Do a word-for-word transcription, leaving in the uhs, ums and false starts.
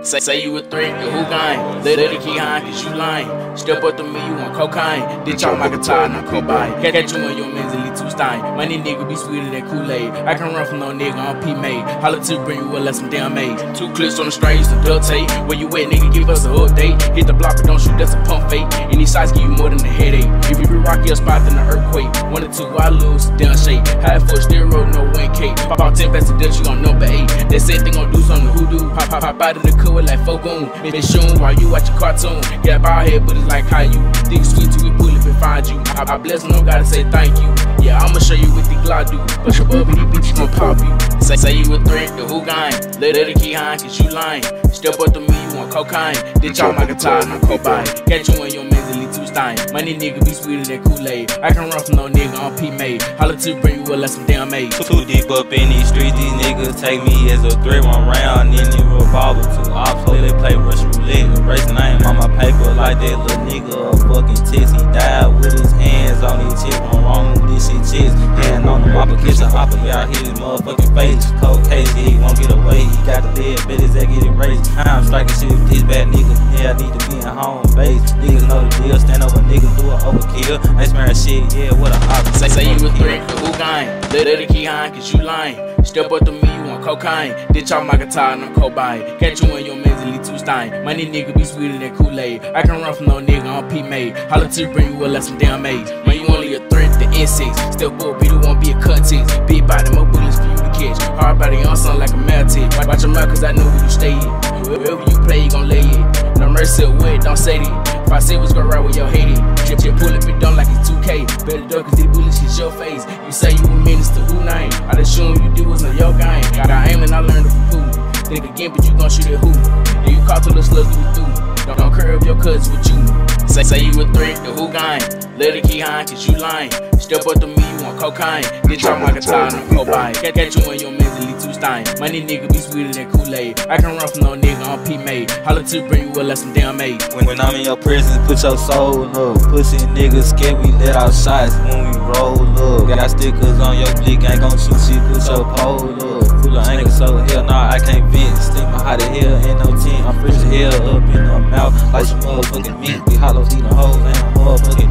Say, say you a threat, the who gang? Let it keep high, cause you lying. Step up to me, you want cocaine. Ditch out my guitar, and I'm cobain. Catch you and your mentally too stein. My nigga be sweeter than Kool-Aid. I can run from no nigga, I'm P-made. Holla to bring you a lesson, damn made. Two clips on the strings, some duct tape. Where you at, nigga, give us a update. Hit the block, but don't shoot, that's a pump fake. Any size give you more than a headache. If you be rocky your spot, then an earthquake. One or two, I lose, down shake. High for steroid, no one cake. Pop out ten past the deal, you gon' number eight. They said they gon' do something hoodoo. Pop, pop, pop out of the cover like LuGoon. Been shooting while you watch a cartoon. Yeah, bald head, but it's like how you think sweet till we pull up and find you. I, I bless them, don't gotta say thank you. Yeah, I'ma show you what the Glock do. But your bubby, these bitches gon' pop you. Say, say you a threat, the who gang? Let it keep high, cause you lying. Step up to me, you want cocaine. Ditch out my guitar, and I'm cobain. Catch you and your mentally too stein. My nigga be sweeter than Kool-Aid. I can run from no nigga, I'm P-made. Holla to bring you a lesson, damn made. Too deep up in these streets, these niggas take me as a threat. One round in the revolver, two ops, so they play Russian roulette. Erase name on my paper like that little nigga a fucking test. He died with his hands on his chest. I'm wrong with this shit chest. Hand on the mopper, kiss a hopper, y'all hit his motherfucking face. Cold case, he won't get away. He got the dead, bet his ass get erased. I'm striking shit with this bad nigga. Yeah, I need to be in home base. Niggas know the deal, stand over niggas, do an overkill. I smear shit, yeah, what a hop. Say, say you a threat, the who gang? Let it keep high, cause you lying. Step up to me, you want cocaine. Ditch out my guitar, and I'm cobain. Catch you and your mentally too stein. My nigga be sweeter than Kool-Aid. I can run from no nigga, I'm P-made. Holla to bring you a lesson, damn made. Man, you only a threat to insects. Step up, be the one, be a context. Big body, more bullets for you to catch. Hard body on something like a mad tip. Watch your mouth, cause I know where you stay at. Wherever you play, you gon' lay it. No mercy or wet, don't say it. If I say what's gonna ride with your hate it. Drip, drip, pull up it down like it's two K. Better duck, cause these bullets hit your face. You say you a minister, who name? I just assume you do what's on your game. Got I aim and I learned it from food. Think again, but you gon' shoot at who? Yeah, you caught till the slugs do it through. Don't, don't curve your cuts with you. Say, say you a threat, the who gang? Let it keep high, cause you lying. Step up to me, you want cocaine. Ditch out my guitar, and I'm cobain. Catch you and your mentally too stein. My nigga be sweeter than Kool-Aid. I can run from no nigga, I'm P-made. Holla to bring you a lesson, damn made. When, when I'm in your presence, put your soul up. Pussy niggas scared, we let out shots when we roll up. Got stickers on your blick, ain't gon' shoot shit, put your pole up. Full of anger, so hell nah, I can't vent. Steam my hot as hell, ain't no tent. I'm fresh as hell up in the mouth like some motherfucking meat. We hollows eating hoes, ain't no motherfucking